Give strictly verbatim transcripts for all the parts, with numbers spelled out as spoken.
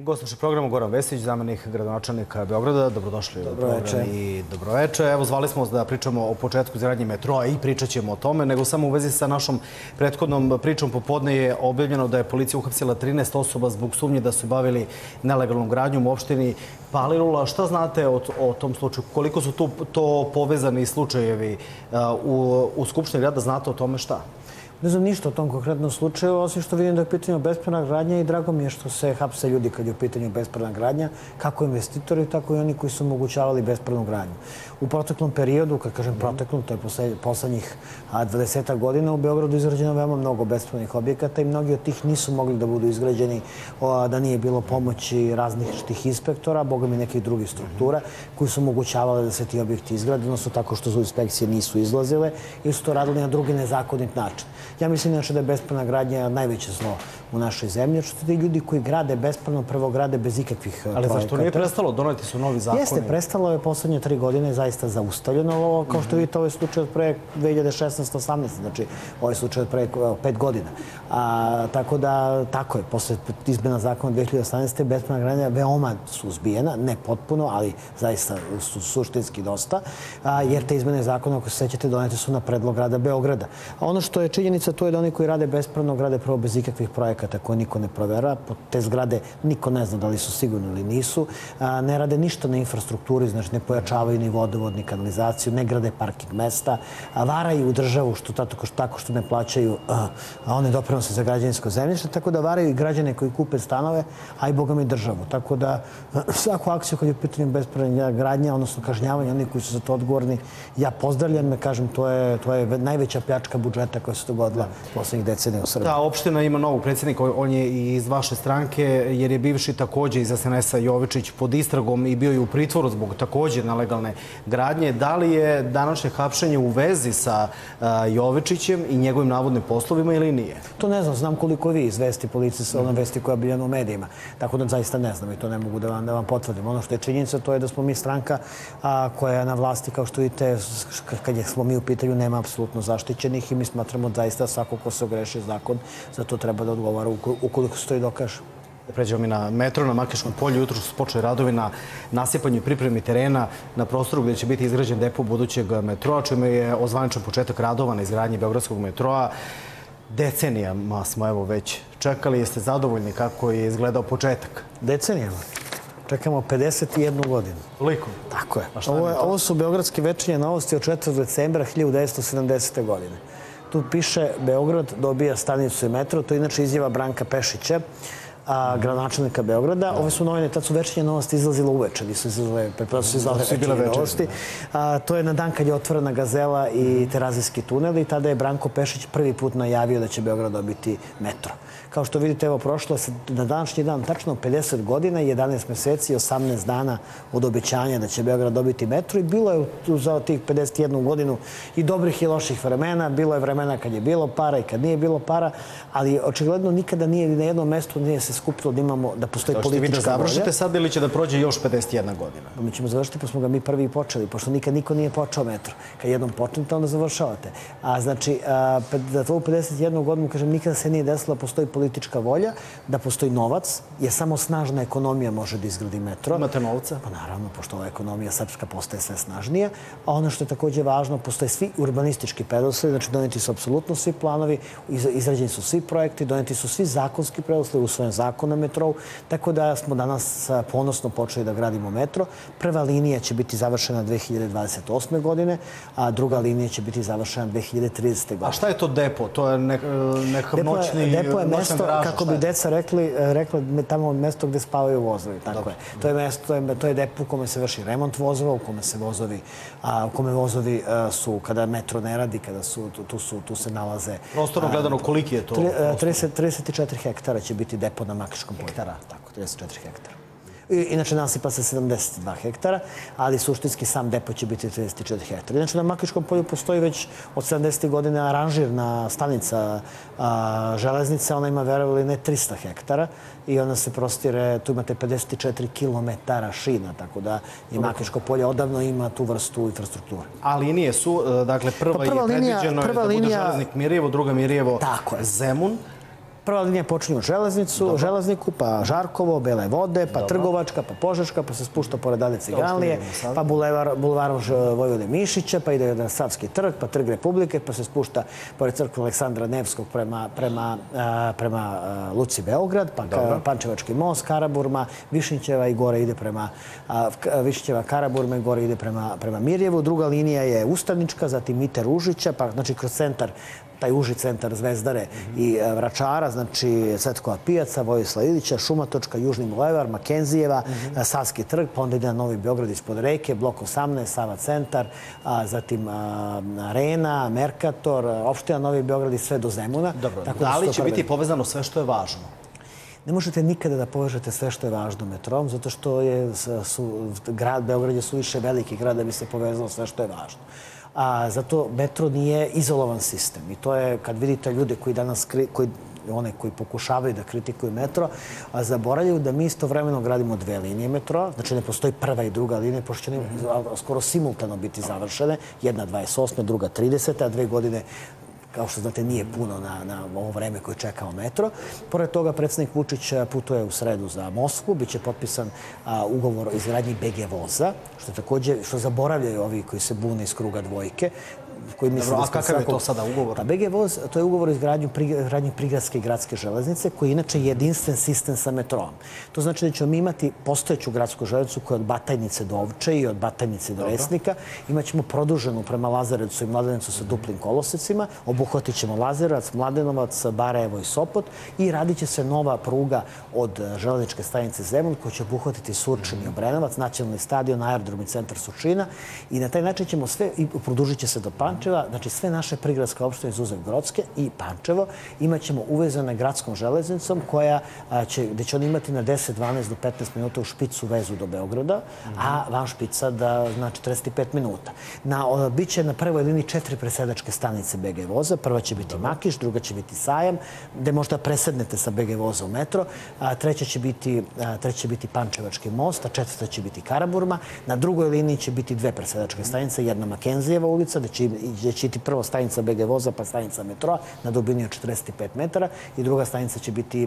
Gost našeg programa Goran Vesić, zamenik gradonačelnika Beograda. Dobrodošli u program i dobroveče. Evo, zvali smo vas da pričamo o početku izgradnje metroa i pričat ćemo o tome, nego samo u vezi sa našom prethodnom pričom popodne je objavljeno da je policija uhapsila trinaest osoba zbog sumnje da su bavili nelegalnom gradnjom u opštini Palilula. Šta znate o, o tom slučaju? Koliko su tu, to povezani slučajevi u, u Skupštini grada? Znate o tome šta? Ne znam ništa o tom konkretnom slučaju, osim što vidim da je u pitanju bespravna gradnja i drago mi je što se hapse ljudi kad je u pitanju bespravna gradnja, kako investitori, tako i oni koji su omogućavali bespravnu gradnju. U proteklom periodu, kad kažem proteklom, to je poslednjih dvadesetak godina, u Beogradu izgrađeno veoma mnogo bespravnih objekata i mnogi od tih nisu mogli da budu izgrađeni da nije bilo pomoći različitih inspektora, boga mi nekih drugih struktura, koji su omogućavali da se ti objekti izgrade, odnosno tako što su inspekcije nisu izlazile ili su to radili na drugi nezakonit način. Ja mislim inače da je bespravna gradnja najveće zlo u našoj zemlji, što ti ljudi koji grade bespravno prvo grade bez ikakvih projekata. Ali zašto nije prestalo? Doneti su novi zakoni. Jeste, prestalo je poslednje tri godine zaista zaustavljeno. Ovo, kao što vidite, ovo je slučaj od pre dve hiljade šesnaeste osamnaeste. Znači, ovo je slučaj od pre pet godina. A, tako da, tako je, posle izmena zakona dve hiljade osamnaeste. bespravna gradnja veoma suzbijena, ne potpuno, ali zaista su suštinski dosta, a, jer te izmene zakona, ako se sećate, donete su na predlog grada Beograda. A ono što je činjenica, to je da oni koji rade bespravno grade prvo bez ikakvih projekata koje niko ne provera. Te zgrade niko ne zna da li su sigurno ili nisu. Ne rade ništa na infrastrukturi, znači ne pojačavaju ni vodovod, ni kanalizaciju, ne grade parking mesta, varaju u državu što tako što ne plaćaju one doprinose za građevinsko zemljište, tako da varaju i građane koji kupe stanove, a i boga mi državu. Tako da svaku akciju kad je u pitanju bespravna gradnja, odnosno kažnjavanje onih koji su za to odgovorni, ja pozdravljam, me kažem, to je, to je najveća pljačka budžeta koja se dogodila poslednjih decenija u Srbiji. Ta opština ima novog predsjednika, on je i iz vaše stranke, jer je bivši takođe iz S N S-a Jovičić pod istragom i bio je u pritvoru zbog takođe nelegalne gradnje. Da li je današnje hapšenje u vezi sa Jovičićem i njegovim navodnim poslovima ili nije? To ne znam, znam koliko vi izvesti policije sa onom vesti koja je biljena u medijima. Tako da zaista ne znam i to ne mogu da vam, da vam potvrdim. Ono što je činjenica, to je da smo mi stranka a, koja je na vlasti, kao što vidite, kad je smo mi u pitanju, nema apsolutno zaštićenih i mi smatramo zaista svako ko se ogreši zakon, za to treba da odgovara ukoliko se to i dokaže. Pređemo mi na metro na Makiškom polju. Jutro su počeli radovi na nasipanju i pripremi terena na prostoru gde će biti izgrađen depo budućeg metroa, čime je ozvaničen početak radova na izgradnji Beogradskog metroa. Decenijama smo evo već čekali. Jeste zadovoljni kako je izgledao početak? Decenijama? Čekamo pedeset jednu godinu. Toliko? Tako je. Ovo, je, ovo su Beogradske večernje novosti od četvrtog decembra hiljadu devetsto sedamdesete. godine. Tu piše Beograd dobija stanicu i metro. To je inače izjava Branka Pešića, a, gradonačelnika Beograda. Ove su novine, tad su večernje novosti izlazile uveče, nisu izlazile, pretpostavljam su izlazile večernje novosti. A, to je na dan kad je otvorena Gazela i Terazijski tunel i tada je Branko Pešić prvi put najavio da će Beograd dobiti metro. Kao što vidite, evo, prošlo je na današnji dan tačno pedeset godina, jedanaest meseci i osamnaest dana od obećanja da će Beograd dobiti metro i bilo je za tih pedeset jednu godinu i dobrih i loših vremena. Bilo je vremena kad je bilo para i kad nije bilo para, ali očigledno nikada nije na jednom mestu nije se skupilo da imamo, da postoji politička volja. Hoćete vi da završite sad ili će da prođe još pedeset jedna godina? Mi ćemo završiti, pa smo ga mi prvi počeli, pošto nikad niko nije počeo metro. Kad jednom počnete, onda završavate. A znači, za to u pedeset jednu godinu, kažem, nikada se nije desilo da postoji politička volja, da postoji novac, jer samo snažna ekonomija može da izgradi metro. Imate novca? Pa naravno, pošto ova ekonomija srpska postaje sve snažnija. A ono što je takođe važno, postoje svi urbanistički preduslovi, znači doneti su apsolutno svi planovi, izrađeni su svi projekti, doneti su svi zakonski preduslovi, usvojen zakon na metrou, tako da smo danas ponosno počeli da gradimo metro. Prva linija će biti završena dve hiljade dvadeset osme. godine, a druga linija će biti završena dve hiljade tridesete. godine. A šta je to depo? To je nekakav noćni Depo je mesto, kako bi deca rekli, rekla tamo mesto gde spavaju vozovi. Tako je. To je mesto, to je, to je depo u kome se vrši remont vozova, u kome se vozovi, a, u kome vozovi a, su, kada metro ne radi, kada su, tu, su, tu se nalaze... Prostorno gledano, koliki je to? trideset četiri hektara će biti depo na Makiškom polju. Hektara? Tako, trideset četiri hektara. Inače, nasipa se sedamdeset dva hektara, ali suštinski sam depo će biti trideset četiri hektara. Inače, na Makiškom polju postoji već od sedamdesetih godina aranžirna stanica a, železnice. Ona ima, verovali ne, trista hektara i ona se prostire, tu imate pedeset četiri kilometara šina, tako da i Makiško polje odavno ima tu vrstu infrastrukture. A linije su, dakle, prva, pa prva je predviđeno da bude železnik Mirjevo, druga Mirjevo Zemun. Prva linija počinje u železnicu, železniku, pa Žarkovo, Bele vode, pa Trgovačka, pa Požeška, pa se spušta pored Ade Ciganlije, pa bulevar Vojvode Mišića, pa ide na Savski trg, pa Trg Republike, pa se spušta pored crkve Aleksandra Nevskog prema Luci Beograd, pa Pančevački most, Karaburma, Višnjićeva i gore ide prema Višnjićeva, Karaburma i gore ide prema Mirjevu. Druga linija je Ustanička, zatim Mite Ružića, pa znači kroz centar, taj uži centar Zvezdare i Vračara, znači Cvetkova pijaca, Vojislava Ilića, Šumatočka, Južni bulevar, Makenzijeva, Savski trg, pa onda ide na Novi Beograd ispod reke, blok osamnaest, Sava centar, zatim Arena, Merkator, opština Novi Beograd i sve do Zemuna. Dobro, da li će biti povezano sve što je važno? Ne možete nikada da povežete sve što je važno metrom, zato što je grad Beograd je suviše veliki grad da bi se povezalo sve što je važno. A zato metro nije izolovan sistem. I to je, kad vidite ljude koji danas, one koji pokušavaju da kritikuju metro, a zaboravljaju da mi istovremeno gradimo dve linije metroa, znači ne postoji prva i druga linija, pošto će skoro simultano biti završene, jedna dvadeset osme, druga tridesete, a dve godine kao što znate, nije puno na ovo vreme koje čekao metro. Pored toga, predsjednik Vučić putuje u sredu za Moskvu. Biće potpisan ugovor o izgradnji be ge voza, što također, što zaboravljaju ovi koji se bune iz kruga dvojke. A kakav je to sada ugovor? be ge voz, to je ugovor o izgradnji prigradske i gradske železnice, koji je inače jedinstven sistem sa metrom. To znači da ćemo imati postojeću gradsku železnicu koja je od Batajnice do Ovče i od Batajnice do Resnika. Imaćemo produženu prema Lazarevcu i Mladenovcu sa duplim kolosecima. Obuhvatit ćemo Lazarevac, Mladenovac, Barajevo i Sopot i radit će se nova pruga od železničke stanice Zemun koja će obuhvatiti Surčin i Obrenovac, nacionalni stadion, aerodrom i centar Surčina. I na taj način ćemo sve, i produžit će se do Pančeva, znači sve naše prigradske opštine izuzev Grocke i Pančevo imat ćemo uvezane gradskom železnicom koja će, gde će oni imati na deset, dvanaest do petnaest minuta u špicu vezu do Beograda, a van špica da na četrdeset pet minuta. Biće na prvoj liniji četiri presedačke stanice be ge voza. Prva će biti Makiš, druga će biti Sajam, gde možda presednete sa be ge voza u metro. Treća će biti, treća će biti Pančevački most, a četvrta će biti Karaburma. Na drugoj liniji će biti dve presedačke stanice, jedna Makenzijeva ulica, gde će gdje će biti prvo stanica be ge voza, pa stanica metroa na dubini od četrdeset pet metara i druga stanica će biti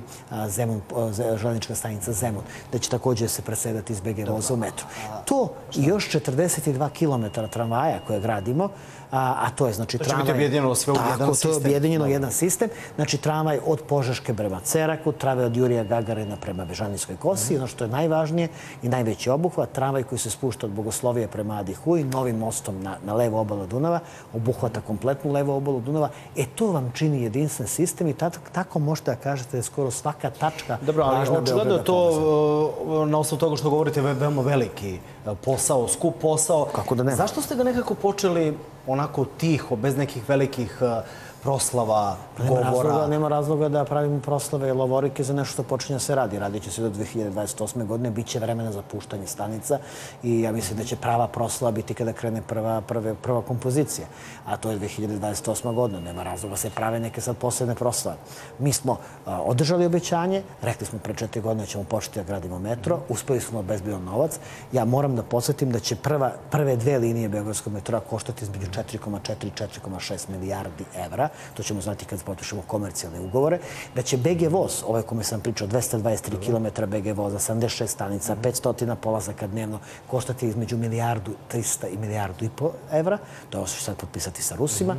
železnička stanica Zemun, gdje će također se presedati iz be ge voza u metro. To i još četrdeset dva kilometara tramvaja koje gradimo, a to je znači tramvaj... To će biti objedinjeno sve u jedan sistem. To je objedinjeno jedan sistem. Znači tramvaj od Požeške prema Ceraku, tramvaj od Jurija Gagarina prema Bežanijskoj kosi, ono što je najvažnije i najveći obuhvat, tramvaj koji se spušta od Bogoslovije prema Adi Huj, novim mostom na levu obalu Dunava, obuhvata kompletnu levu obalu Dunava. E to vam čini jedinstven sistem i tako možete da kažete da je skoro svaka tačka važna Beograda. Očigledno je to, na osnovu toga što govorite, veoma veliki posao, skup posao. Kako da ne? Zašto ste ga nekako počeli onako tiho, bez nekih velikih proslava, govora? Nema razloga da pravimo proslave i lovorike za nešto što počinje se radi. Radit će se do dve hiljade dvadeset osme godine, bit će vremena za puštanje stanica i ja mislim da će prava proslava biti kada krene prva kompozicija. A to je dve hiljade dvadeset osma godina. Nema razloga se prave neke sad posebne proslave. Mi smo održali obećanje, rekli smo pre četiri godine da ćemo početi da gradimo metro, uspeli smo obezbediti novac. Ja moram da podsjetim da će prve dve linije Beogradskog metroa koštati između četiri zarez četiri i četiri zarez šest milijardi evra. To ćemo znati kad potpišemo komercijalne ugovore. Da će be ge voz, ovaj kome sam pričao, dvesta dvadeset tri kilometra be ge voza, sedamdeset šest stanica, petsto polazaka dnevno, koštati između milijardu trista i milijardu i po evra. To je ovo što ću sad potpisati sa Rusima.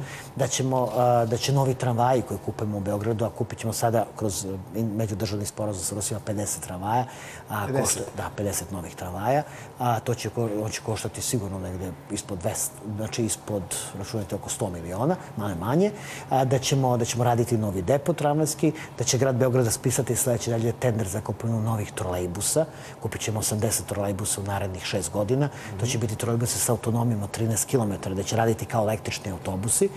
Da će novi tramvaji koji kupujemo u Beogradu, a kupit ćemo sada kroz međudržavni sporazum sa Rusima pedeset tramvaja. Da, pedeset novih tramvaja. To će koštati sigurno negde ispod dvesta, znači ispod, računajte, oko sto miliona, manje manje. Da ćemo raditi novi depo tramvajski, da će grad Beograd raspisati sljedeće dalje tender za kupovinu novih trolejbusa. Kupit ćemo osamdeset trolejbusa u narednih šest godina. To će biti trolejbusi sa autonomijom od trinaest kilometara, da će raditi kao električni autobusi.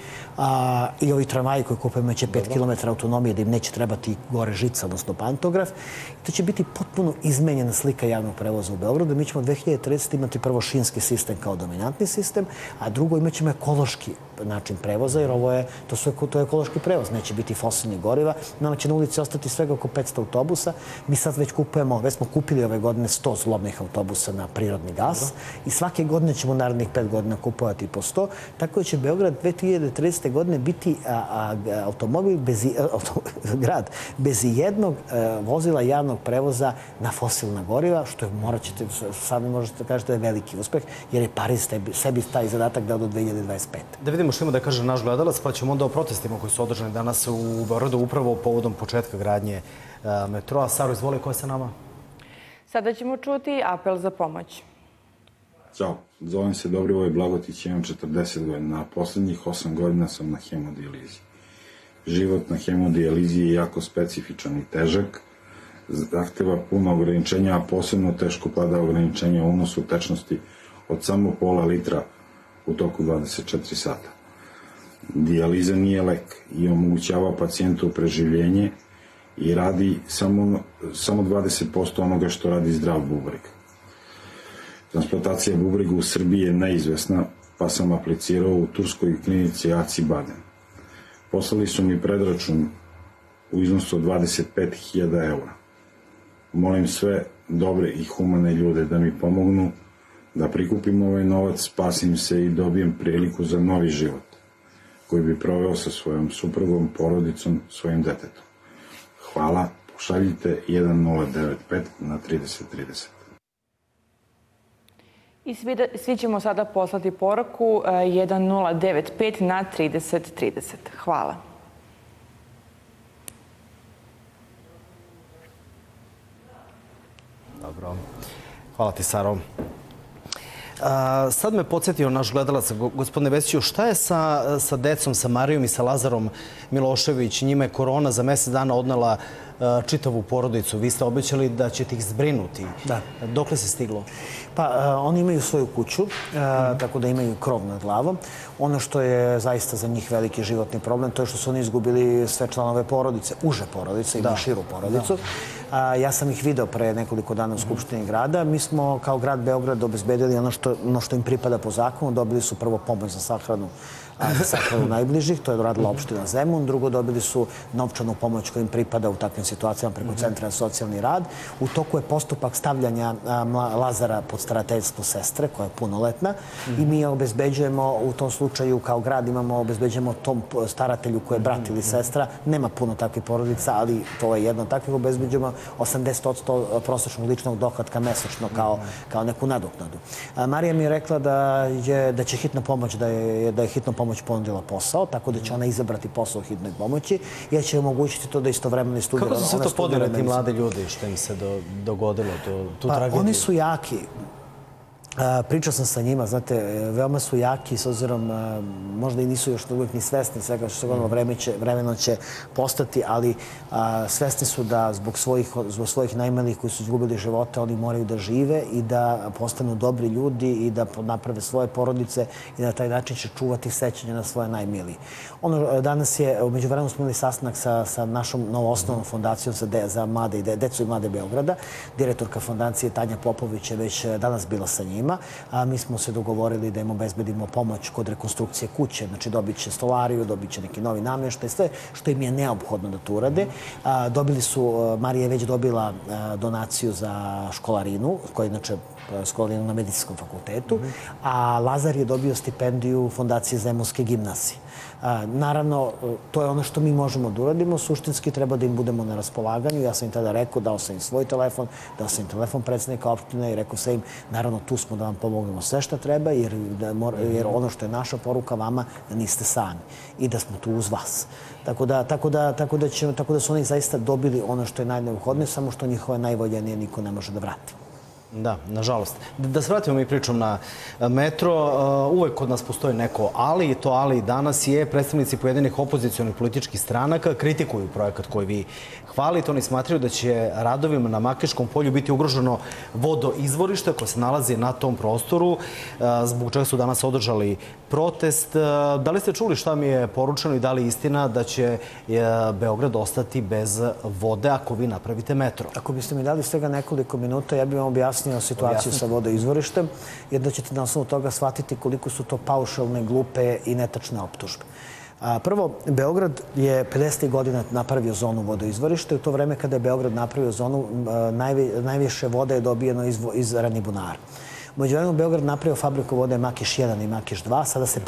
I ovi tramvaji koji kupujemo će pet kilometara autonomije, da im neće trebati gore žica, odnosno pantograf. To će biti potpuno izmenjena slika javnog prevoza u Beogradu. Mi ćemo dve hiljade tridesete imati prvo šinski sistem kao dominantni sistem, a drugo imat ćemo ekološki način prevoza, jer ovo je, to, su, to je ekološki prevoz, neće biti fosilnih goriva. Nama će na ulici ostati svega oko petsto autobusa. Mi sad već kupujemo, već smo kupili ove godine sto zlobnih autobusa na prirodni gas i svake godine ćemo narednih pet godina kupovati po sto. Tako da će Beograd dve hiljade tridesete. godine biti a, a, automobil bez, auto, grad bez jednog a, vozila javnog prevoza na fosilna goriva, što je, morat ćete, sami možete da kažete da je veliki uspeh, jer je Pariz tebi, sebi taj zadatak dao do dve hiljade dvadeset pete. Da vidimo što ima da kaže naš gledalac, pa ćemo onda o protestima koji su održani danas u Beogradu upravo povodom početka gradnje a, metroa. Saro, izvoli, ko je sa nama? Sada ćemo čuti apel za pomoć. Ćao, zovem se Dobrivoj Blagotić, imam četrdeset godina, a poslednjih osam godina sam na hemodijalizi. Život na hemodijalizi je jako specifičan i težak, zahteva puno ograničenja, a posebno teško pada ograničenja u unosu tečnosti od samo pola litra u toku dvadeset četiri sata. Dijaliza nije lek i omogućava pacijentu preživljenje i radi samo, samo dvadeset posto onoga što radi zdrav bubreg. Transplantacija bubrega u Srbiji je neizvesna, pa sam aplicirao u turskoj klinici Acibadem. Poslali su mi predračun u iznosu od dvadeset pet hiljada eura. Molim sve dobre i humane ljude da mi pomognu, da prikupim ovaj novac, spasim se i dobijem priliku za novi život, koji bi proveo sa svojom suprugom, porodicom, svojim detetom. Hvala, pošaljite jedan nula devet pet na trideset trideset. I svi, da, svi ćemo sada poslati poruku jedan nula devet pet na trideset trideset. Hvala. Dobro. Hvala ti, Saro. A, sad me podsjetio naš gledalac, gospodine Vesiću, šta je sa, sa decom, sa Marijom i sa Lazarom Milošević? Njima je korona za mesec dana odnela a, čitavu porodicu. Vi ste obećali da ćete ih zbrinuti. Da. Dokle se stiglo? Pa, a, oni imaju svoju kuću, a, mm. tako da imaju krov nad glavom. Ono što je zaista za njih veliki životni problem, to je što su oni izgubili sve članove porodice, uže porodice, imaju širu porodicu. Da. A, ja sam ih video pre nekoliko dana u Skupštini grada. Mi smo kao grad Beograd obezbedili ono što, ono što im pripada po zakonu. Dobili su prvo pomoć za sahranu, a, za sahranu najbližih, to je doradila opština Zemun. Drugo, dobili su novčanu pomoć koja im pripada u takvim situacijama preko Centra za socijalni rad. U toku je postupak stavljanja a, Lazara pod starateljstvo sestre, koja je punoletna. I mi je obezbeđujemo u tom slučaju, kao grad imamo, obezbeđujemo tom staratelju koji je brat ili sestra. Nema puno takvih porodica, ali to je jedno takvih, obezbeđujemo osamdeset posto prosječnog ličnog dohotka mesečno kao, kao neku nadoknadu. A, Marija mi je rekla da, je, da će hitna pomoć, da je, da je hitna pomoć ponudila posao, tako da će ona izabrati posao hitnoj pomoći i ja će omogućiti to da istovremeno studira. Kako su se to podele ti mlade ljudi što im se do, dogodilo, to, tu pa, tragediju? Oni su jaki. Pričao sam sa njima, znate, veoma su jaki s obzirom, možda i nisu još uvijek ni svesni svega što se vreme će, vremeno će postati, ali a, svesni su da zbog svojih, zbog svojih najmanjih koji su izgubili živote, oni moraju da žive i da postanu dobri ljudi i da naprave svoje porodice i na taj način će čuvati sećanje na svoje najmilije. Ono, danas je, umeđu vremenu smo imali sastanak sa, sa našom novoosnovnom fondacijom za, de, za mlade i de, decu i mlade Beograda. Direktorka fondacije Tanja Popović je već danas bila sa njima. A mi smo se dogovorili da im obezbedimo pomoć kod rekonstrukcije kuće. Znači, dobit će stolariju, dobit će neki novi namještaj, sve što im je neophodno da to urade. A, dobili su, Marija je već dobila a, donaciju za školarinu, koja je inače školarinu na medicinskom fakultetu, a Lazar je dobio stipendiju Fondacije Zemunske gimnazije. A, naravno, to je ono što mi možemo da uradimo. Suštinski treba da im budemo na raspolaganju. Ja sam im tada rekao, dao sam im svoj telefon, dao sam im telefon predsjednika opštine i rekao sam im, naravno, tu smo da vam pomognemo sve što treba, jer, da mora, jer ono što je naša poruka vama, da niste sami i da smo tu uz vas. Tako da, tako da, tako da, će, tako da su oni zaista dobili ono što je najneophodnije, samo što njihove najvoljenije niko ne može da vrati. Da, nažalost. Da se vratimo mi pričom na metro, uvek kod nas postoji neko ali, i to ali danas je predstavnici pojedinih opozicionih političkih stranaka kritikuju projekat koji vi hvalite. Oni smatraju da će radovima na Makiškom polju biti ugroženo vodoizvorište koje se nalazi na tom prostoru, zbog čega su danas održali protest. Da li ste čuli šta mi je poručeno i da li je istina da će Beograd ostati bez vode ako vi napravite metro? Ako biste mi dali svega nekoliko minuta, ja bih vam objasnio objasnio situaciju sa vodoizvorištem, jer da ćete na osnovu toga shvatiti koliko su to paušalne, glupe i netačne optužbe. Prvo, Beograd je pedesetih godina napravio zonu vodoizvorišta i u to vreme kada je Beograd napravio zonu, najviše vode je dobijeno iz Ranibunara. U međuvremenu Beograd napravio fabriku vode Makiš jedan i Makiš dva, sada se